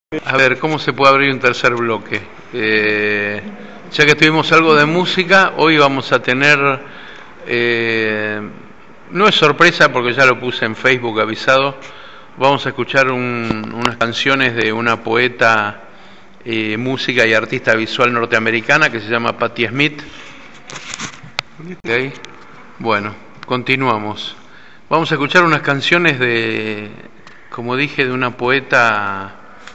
A ver, ¿cómo se puede abrir un tercer bloque? Ya que tuvimos algo de música, hoy vamos a tener, no es sorpresa porque ya lo puse en Facebook avisado, vamos a escuchar unas canciones de una poeta, música y artista visual norteamericana que se llama Patti Smith. ¿Okay? Bueno, continuamos. Vamos a escuchar unas canciones de, como dije, de una poeta,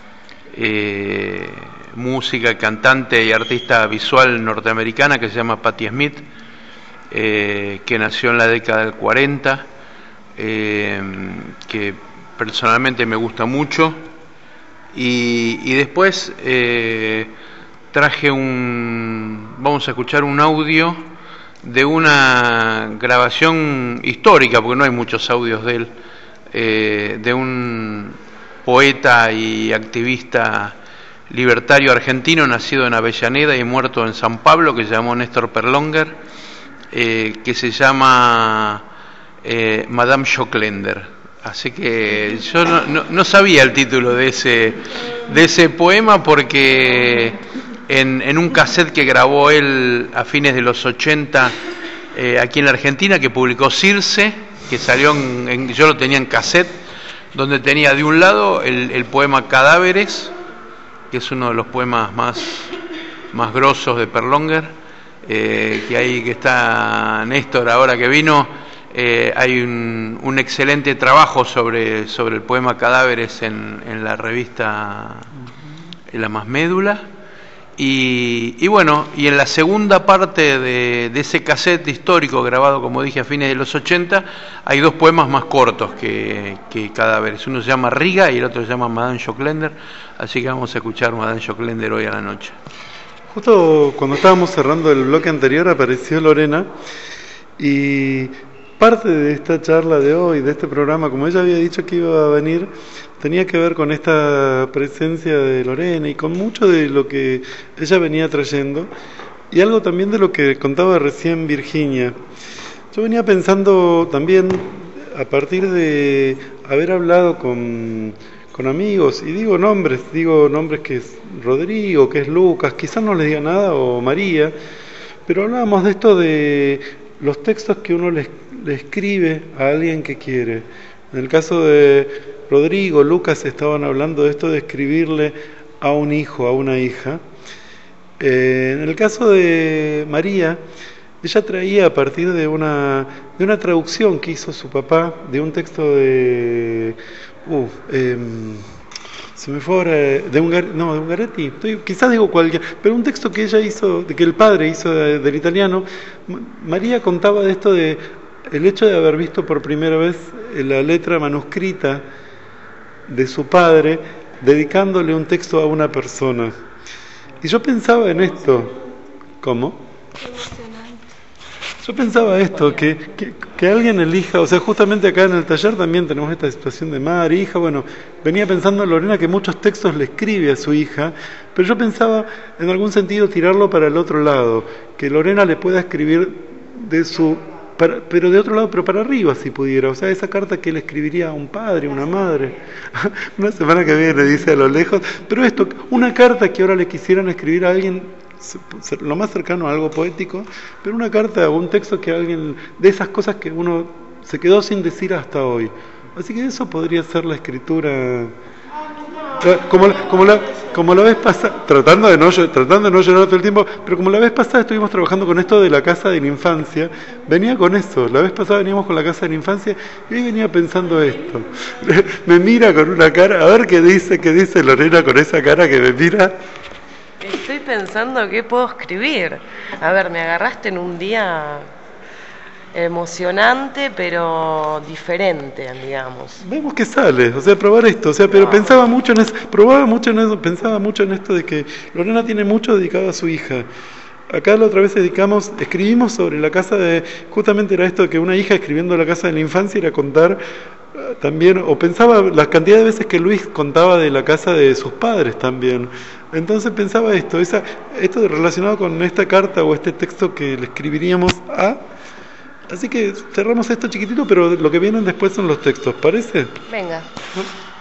música, cantante y artista visual norteamericana que se llama Patti Smith, que nació en la década del 40, que personalmente me gusta mucho, y después traje vamos a escuchar un audio de una grabación histórica, porque no hay muchos audios de él, de un poeta y activista libertario argentino, nacido en Avellaneda y muerto en San Pablo, que se llamó Néstor Perlonger, que se llama Madame Joclender. Así que yo no sabía el título de ese poema, porque en un cassette que grabó él a fines de los 80 aquí en la Argentina, que publicó Circe, que salió yo lo tenía en cassette, donde tenía de un lado el poema Cadáveres, que es uno de los poemas más grosos de Perlonger, que ahí que está Néstor ahora que vino, hay un excelente trabajo sobre el poema Cadáveres en la revista La Más Médula. Y bueno, y en la segunda parte de ese cassette histórico grabado, como dije, a fines de los 80, hay dos poemas más cortos que Cadáveres. Uno se llama Riga y el otro se llama Madame Joclender. Así que vamos a escuchar Madame Joclender hoy a la noche. Justo cuando estábamos cerrando el bloque anterior apareció Lorena, y parte de esta charla de hoy, de este programa, como ella había dicho que iba a venir, tenía que ver con esta presencia de Lorena y con mucho de lo que ella venía trayendo, y algo también de lo que contaba recién Virginia. Yo venía pensando también, a partir de haber hablado con amigos, y digo nombres que es Rodrigo, que es Lucas, quizás no les diga nada, o María, pero hablábamos de esto de los textos que uno le escribe a alguien que quiere. En el caso de Rodrigo, Lucas estaban hablando de esto de escribirle a un hijo, a una hija. En el caso de María, ella traía a partir de una traducción que hizo su papá de un texto de se me fue ahora, de Ungaretti, quizás digo cualquier, pero un texto que ella hizo, que el padre hizo del italiano. María contaba de esto de el hecho de haber visto por primera vez la letra manuscrita de su padre dedicándole un texto a una persona. Y yo pensaba en esto. ¿Cómo? Yo pensaba esto, que alguien elija, o sea, justamente acá en el taller también tenemos esta situación de madre, hija. Bueno, venía pensando Lorena que muchos textos le escribe a su hija, pero yo pensaba en algún sentido tirarlo para el otro lado, que Lorena le pueda escribir pero de otro lado, pero para arriba si pudiera, o sea, esa carta que le escribiría a un padre, una madre, una semana que viene dice a lo lejos, pero esto, una carta que ahora le quisieran escribir a alguien, lo más cercano a algo poético, pero una carta o un texto que alguien, de esas cosas que uno se quedó sin decir hasta hoy. Así que eso podría ser la escritura, como la vez pasada, tratando de no llorar todo el tiempo, pero como la vez pasada estuvimos trabajando con esto de la casa de la infancia, venía con eso. La vez pasada veníamos con la casa de la infancia y hoy venía pensando esto. Me mira con una cara, a ver qué dice Lorena con esa cara que me mira. Estoy pensando qué puedo escribir. A ver, me agarraste en un día emocionante, pero diferente, digamos. Vemos que sale, o sea, probar esto, o sea, pero pensaba mucho en eso, pensaba mucho en esto de que Lorena tiene mucho dedicado a su hija. Acá la otra vez escribimos sobre la casa justamente era esto, que una hija escribiendo la casa de la infancia era contar también, o pensaba la cantidad de veces que Luis contaba de la casa de sus padres también. Entonces pensaba esto relacionado con esta carta o este texto que le escribiríamos a. Así que cerramos esto chiquitito, pero lo que vienen después son los textos, ¿parece? Venga. ¿No?